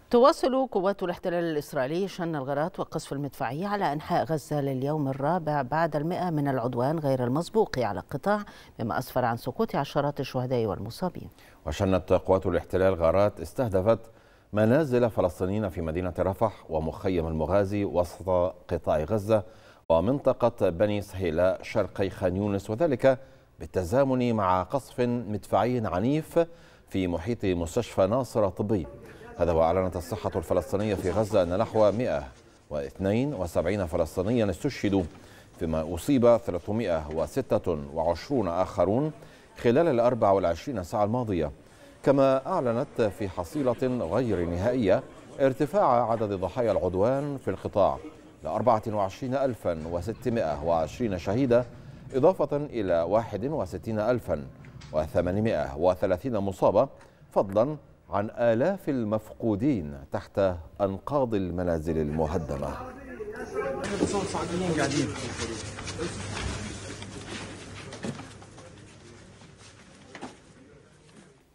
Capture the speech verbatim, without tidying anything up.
تواصل قوات الاحتلال الإسرائيلي شن الغارات والقصف المدفعي على أنحاء غزة لليوم الرابع بعد المئة من العدوان غير المسبوق على القطاع، مما أسفر عن سقوط عشرات الشهداء والمصابين. وشنت قوات الاحتلال غارات استهدفت منازل فلسطينيين في مدينة رفح ومخيم المغازي وسط قطاع غزة ومنطقة بني سهيلة شرقي خان يونس، وذلك بالتزامن مع قصف مدفعي عنيف في محيط مستشفى ناصر الطبي. هذا وأعلنت الصحة الفلسطينية في غزة أن نحو مئة واثنين وسبعين فلسطينيا استشهدوا، فيما أصيب ثلاثمئة وستة وعشرين آخرون خلال الأربع والعشرين ساعة الماضية. كما أعلنت في حصيلة غير نهائية ارتفاع عدد ضحايا العدوان في القطاع ل أربعة وعشرين ألفا وستمئة وعشرين شهيدا، إضافة إلى واحد وستين ألفا وثمانمئة وثلاثين مصابة، فضلا عن آلاف المفقودين تحت أنقاض المنازل المهدمة.